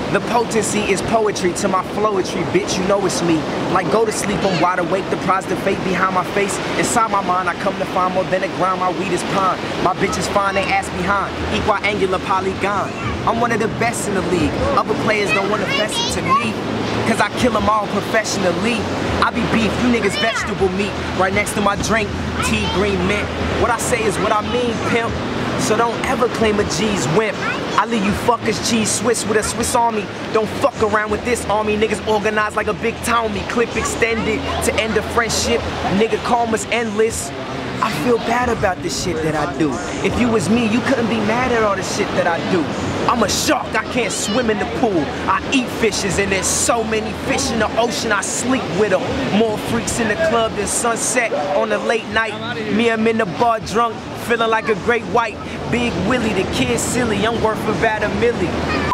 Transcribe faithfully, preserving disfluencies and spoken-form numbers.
The potency is poetry to my flowetry, bitch, you know it's me. Like go to sleep, I'm wide awake, the prize, the fate behind my face. Inside my mind, I come to find more than a grind, my weed is pine. My bitch is fine, they ass behind, equal angular polygon. I'm one of the best in the league, other players don't wanna fess it to me, cause I kill them all professionally. I be beef, you niggas vegetable meat, right next to my drink, tea, green mint. What I say is what I mean, pimp, so don't ever claim a G's wimp. I leave you fuckers cheese Swiss with a Swiss army. Don't fuck around with this army. Niggas organized like a big Tommy. Clip extended to end a friendship. Nigga karma's endless. I feel bad about the shit that I do. If you was me, you couldn't be mad at all the shit that I do. I'm a shark, I can't swim in the pool. I eat fishes and there's so many fish in the ocean, I sleep with them. More freaks in the club than sunset on a late night. Me, I'm in the bar drunk, feeling like a great white. Big Willie, the kid silly, I'm worth about a milli.